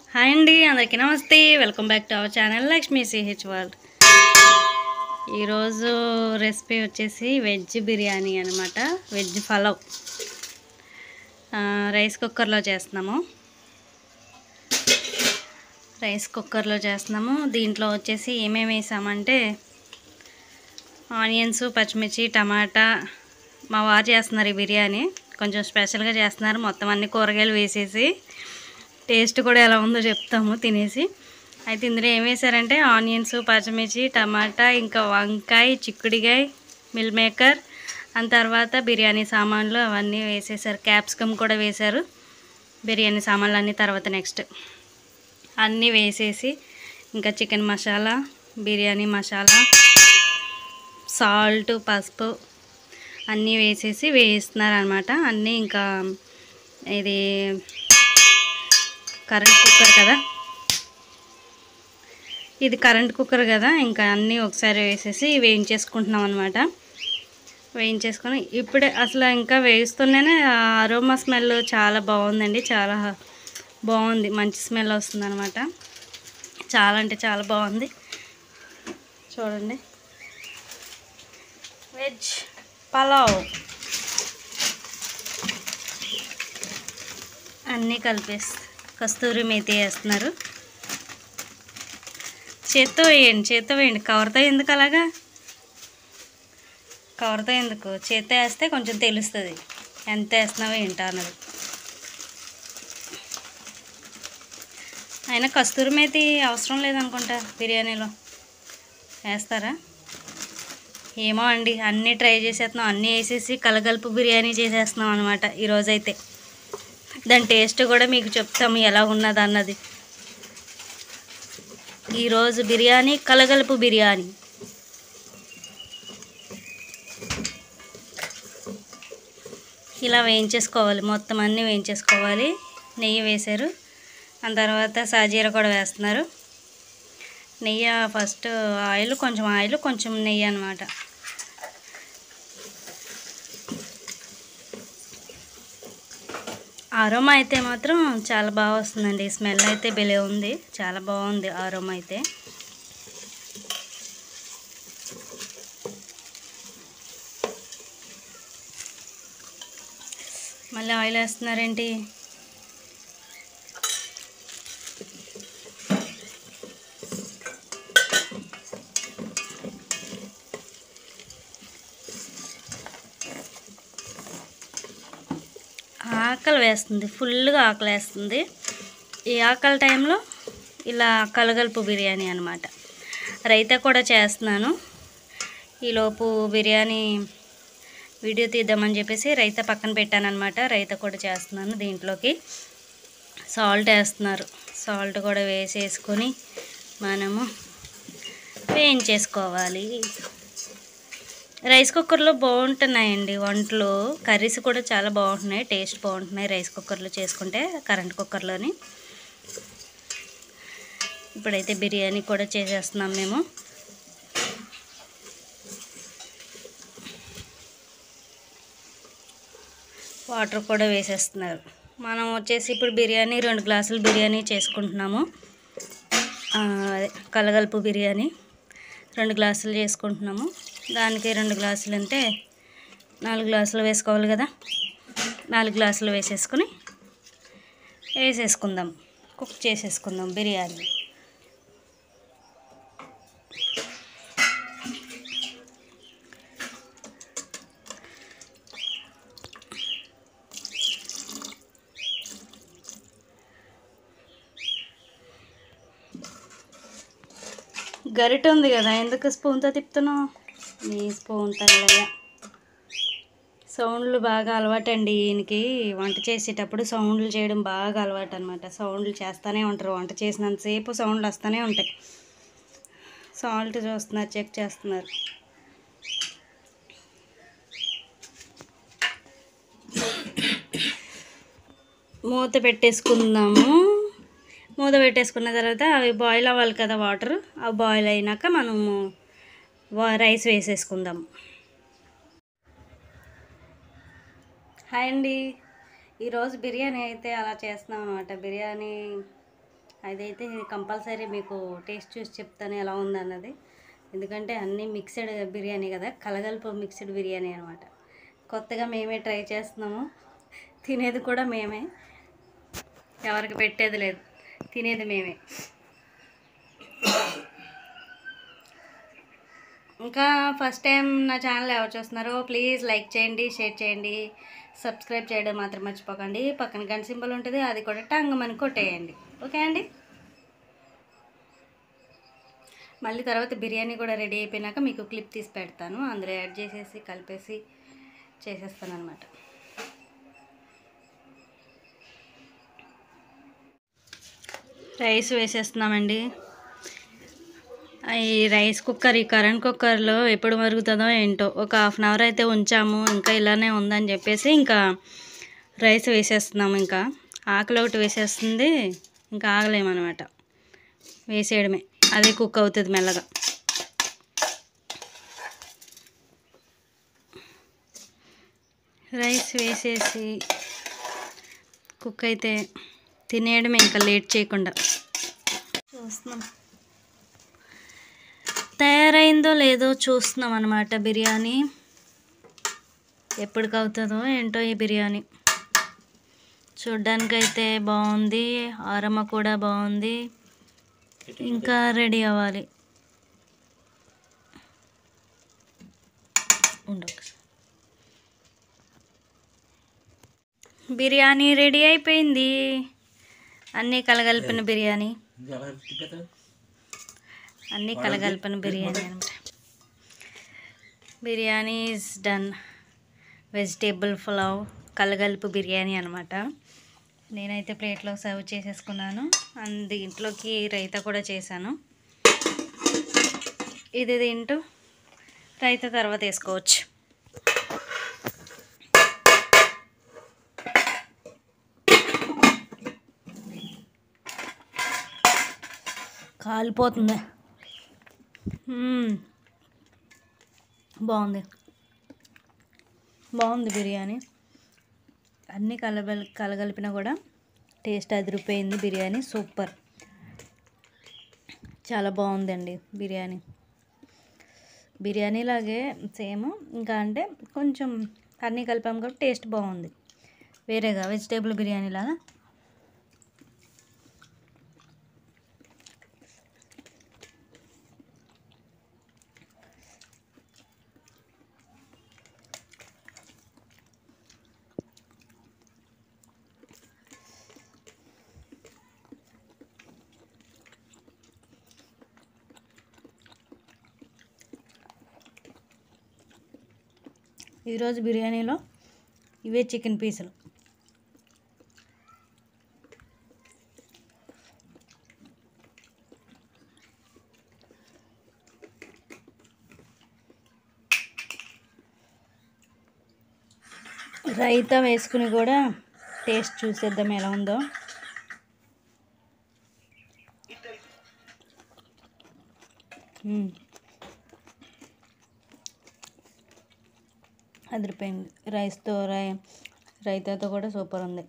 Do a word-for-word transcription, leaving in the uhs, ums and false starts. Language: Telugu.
హాయ్ అండి, అందరికీ నమస్తే. Welcome back to our channel Lakshmi CH world. ఈరోజు రెసిపీ వచ్చేసి వెజ్ బిర్యానీ అనమాట. వెజ్ పలావ్ రైస్ కుక్కర్లో చేస్తున్నాము. రైస్ కుక్కర్లో చేస్తున్నాము దీంట్లో వచ్చేసి ఏమేమి వేసామంటే ఆనియన్స్, పచ్చిమిర్చి, టమాటా. మా వారు చేస్తున్నారు ఈ బిర్యానీ, కొంచెం స్పెషల్గా చేస్తున్నారు. మొత్తం అన్ని కూరగాయలు వేసేసి టేస్ట్ కూడా ఎలా ఉందో చెప్తాము తినేసి. అయితే ఇందులో ఏం వేసారంటే ఆనియన్స్, పచ్చిమిర్చి, టమాటా, ఇంకా వంకాయ, చిక్కుడికాయ, మిల్ మేకర్, అండ్ తర్వాత బిర్యానీ సామాన్లు అవన్నీ వేసేసారు. క్యాప్సికమ్ కూడా వేశారు. బిర్యానీ సామాన్లు అన్నీ తర్వాత నెక్స్ట్ అన్నీ వేసేసి ఇంకా చికెన్ మసాలా, బిర్యానీ మసాలా, సాల్ట్, పసుపు అన్నీ వేసేసి వేస్తున్నారు అనమాట. అన్నీ ఇంకా ఇది కరెంట్ కుక్కర్ కదా, ఇది కరెంట్ కుక్కర్ కదా, ఇంకా అన్నీ ఒకసారి వేసేసి వేయించేసుకుంటున్నాం అనమాట. వేయించేసుకొని ఇప్పుడే అసలు ఇంకా వేయిస్తూనే అరోమా స్మెల్ చాలా బాగుందండి. చాలా బాగుంది, మంచి స్మెల్ వస్తుంది అనమాట. చాలా అంటే చాలా బాగుంది. చూడండి, వెజ్ పలావ్ అన్నీ కలిపేసి కస్తూరి మేతి వేస్తున్నారు. చేత్తో వేయండి, చేత్తో వేయండి. కవర్తో ఎందుకు అలాగా? కవర్తో ఎందుకు, చేత్తో వేస్తే కొంచెం తెలుస్తుంది ఎంత వేస్తున్నావో ఏంటో అన్నది. అయినా కస్తూరి మేతి అవసరం లేదనుకుంటా బిర్యానీలో. వేస్తారా? ఏమో అండి, అన్నీ ట్రై చేసేస్తున్నాం. అన్నీ వేసేసి కలగలుపు బిర్యానీ చేసేస్తున్నాం అనమాట ఈరోజైతే. దాని టేస్ట్ కూడా మీకు చెప్తాము ఎలా ఉన్నది అన్నది. ఈరోజు బిర్యానీ కలగలుపు బిర్యానీ. ఇలా వేయించేసుకోవాలి, మొత్తం అన్నీ వేయించేసుకోవాలి. నెయ్యి వేశారు, ఆ తర్వాత సాజీర కూడా వేస్తున్నారు. నెయ్యి ఫస్ట్ ఆయిల్, కొంచెం ఆయిల్, కొంచెం నెయ్యి అన్నమాట. అరోమా అయితే మాత్రం చాలా బాగా వస్తుందండి. స్మెల్ అయితే భలే ఉంది, చాలా బాగుంది అరోమా అయితే. మళ్ళీ ఆయిల్ వేస్తున్నారేంటి? ఆకలి వేస్తుంది, ఫుల్గా ఆకలి వేస్తుంది. ఈ ఆకలి టైంలో ఇలా కలగలుపు బిర్యానీ అనమాట. రైతా కూడా చేస్తున్నాను. ఈలోపు బిర్యానీ వీడియో తీద్దామని చెప్పేసి రైతా పక్కన పెట్టాను అనమాట. రైతా కూడా చేస్తున్నాను. దీంట్లోకి సాల్ట్ వేస్తున్నారు. సాల్ట్ కూడా వేసేసుకొని మనము వేయించేసుకోవాలి. రైస్ కుక్కర్లో బాగుంటున్నాయండి వంటలు, కర్రీస్ కూడా చాలా బాగుంటున్నాయి, టేస్ట్ బాగుంటున్నాయి రైస్ కుక్కర్లో చేసుకుంటే కరెంట్ కుక్కర్లోని. ఇప్పుడైతే బిర్యానీ కూడా చేసేస్తున్నాం మేము. వాటర్ కూడా వేసేస్తున్నారు. మనం వచ్చేసి ఇప్పుడు బిర్యానీ రెండు గ్లాసులు బిర్యానీ చేసుకుంటున్నాము. అదే కలగలుపు బిర్యానీ రెండు గ్లాసులు చేసుకుంటున్నాము. దానికి రెండు గ్లాసులు అంటే నాలుగు గ్లాసులు వేసుకోవాలి కదా. నాలుగు గ్లాసులు వేసేసుకుని వేసేసుకుందాం, కుక్ చేసేసుకుందాం బిర్యానీ. గరిట ఉంది కదా, ఎందుకు స్పూన్తో తిప్పుతున్నావు? నీ స్పూన్ తల్లయ్య. సౌండ్లు బాగా అలవాటండి ఈయనకి. వంట చేసేటప్పుడు సౌండ్లు చేయడం బాగా అలవాటు అనమాట. సౌండ్లు చేస్తూనే ఉంటారు, వంట చేసినంతసేపు సౌండ్లు వస్తూనే ఉంటాయి. సాల్ట్ చూస్తున్నారు, చెక్ చేస్తున్నారు. మూత పెట్టేసుకుందాము. మూత పెట్టేసుకున్న తర్వాత అవి బాయిల్ అవ్వాలి కదా వాటర్. అవి బాయిల్ అయినాక మనము రైస్ వేసేసుకుందాం. హాయ్ అండి, ఈరోజు బిర్యానీ అయితే అలా చేస్తున్నాం అనమాట. బిర్యానీ అదైతే కంపల్సరీ మీకు టేస్ట్ చూసి చెప్తాను ఎలా ఉందన్నది. ఎందుకంటే అన్నీ మిక్స్డ్ బిర్యానీ కదా, కలగలుపు మిక్స్డ్ బిర్యానీ అనమాట. కొత్తగా మేమే ట్రై చేస్తున్నాము, తినేది కూడా మేమే, ఎవరికి పెట్టేది లేదు, తినేది మేమే. ఇంకా ఫస్ట్ టైం నా ఛానల్ ఎవరు చూస్తున్నారో ప్లీజ్ లైక్ చేయండి, షేర్ చేయండి, సబ్స్క్రైబ్ చేయడం మాత్రం మర్చిపోకండి. పక్కన గంట సింబల్ ఉంటుంది, అది కూడా టంగ్ మని కొట్టేయండి. ఓకే అండి. మళ్ళీ తర్వాత బిర్యానీ కూడా రెడీ అయిపోయినాక మీకు క్లిప్ తీసి పెడతాను, అందులో యాడ్ చేసేసి కలిపేసి చేసేస్తాను అనమాట. రైస్ వేసేస్తున్నామండి. ఈ రైస్ కుక్కర్, ఈ కరెంట్ కుక్కర్లో ఎప్పుడు మరుగుతుందో ఏంటో, ఒక హాఫ్ అన్ అవర్ అయితే ఉంచాము, ఇంకా ఇలానే ఉందని చెప్పేసి ఇంకా రైస్ వేసేస్తున్నాము. ఇంకా ఆకలి ఒకటి వేసేస్తుంది, ఇంకా ఆగలేమన్నమాట, వేసేయడమే, అదే కుక్ అవుతుంది మెల్లగా. రైస్ వేసేసి కుక్ అయితే తినేయడమే, ఇంకా లేట్ చేయకుండా. చూస్తున్నాం తయారైందో లేదో చూస్తున్నాం అన్నమాట. బిర్యానీ ఎప్పటికి అవుతుందో ఏంటో ఈ బిర్యానీ. చూడ్డానికైతే బాగుంది, ఆరమ్మ కూడా బాగుంది, ఇంకా రెడీ అవ్వాలి. ఉండొక బిర్యానీ రెడీ అయిపోయింది, అన్నీ కలగలిపిన బిర్యానీ, అన్నీ కలగలిపిన బిర్యానీ అనమాట. Biryani is done. Vegetable pulao కలగలుపు బిర్యానీ అనమాట. నేనైతే ప్లేట్లో సర్వ్ చేసేసుకున్నాను, అండ్ దీంట్లోకి రైతా కూడా చేశాను. ఇది తింటూ రైతా తర్వాత వేసుకోవచ్చు. కాలిపోతుంది, బాగుంది బాగుంది బిర్యానీ. అన్నీ కలగలి కలగలిపినా కూడా టేస్ట్ అదిరిపోయింది. బిర్యానీ సూపర్, చాలా బాగుందండి బిర్యానీ. బిర్యానీ లాగే సేమ్, ఇంకా అంటే కొంచెం అన్నీ కలిపాం కాబట్టి టేస్ట్ బాగుంది, వేరేగా వెజిటేబుల్ బిర్యానీ లాగా. ఈరోజు బిర్యానీలో ఇవే చికెన్ పీసులు. రైతా వేసుకుని కూడా టేస్ట్ చూసేద్దాం ఎలా ఉందో. అదిరిపోయింది. రైస్తో రై రైతాతో కూడా సూపర్ ఉంది.